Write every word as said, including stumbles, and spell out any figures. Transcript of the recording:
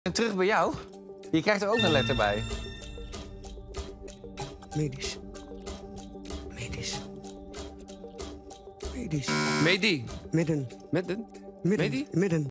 En terug bij jou. Je krijgt er ook een letter bij. Medisch. Medisch. Medisch. Medi. Midden. Midden? Midden. Medi? Midden.